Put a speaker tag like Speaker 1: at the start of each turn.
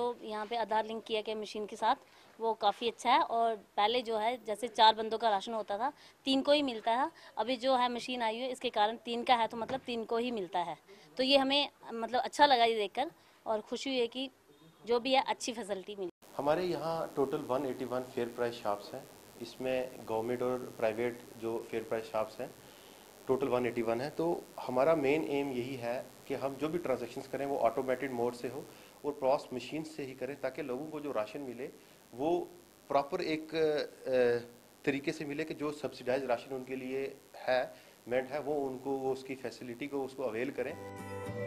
Speaker 1: जो यहाँ पे आधार लिंक किया गया मशीन के साथ वो काफ़ी अच्छा है। और पहले जो है जैसे 4 बंदों का राशन होता था, 3 को ही मिलता था। अभी जो है मशीन आई है इसके कारण 3 का है तो मतलब 3 को ही मिलता है। तो ये हमें मतलब अच्छा लगा ये देखकर और खुशी हुई है कि जो भी है अच्छी फैसिलिटी मिली।
Speaker 2: हमारे यहाँ टोटल 181 फेयर प्राइस शॉप्स हैं। इसमें गवर्नमेंट और प्राइवेट जो फेयर प्राइस शॉप्स हैं टोटल 181 है। तो हमारा मेन एम यही है कि हम जो भी ट्रांजैक्शंस करें वो ऑटोमेटेड मोड से हो और पॉस मशीन से ही करें, ताकि लोगों को जो राशन मिले वो प्रॉपर एक तरीके से मिले कि जो सब्सिडाइज राशन उनके लिए है मेंट है वो उनको वो उसकी फैसिलिटी को उसको अवेल करें।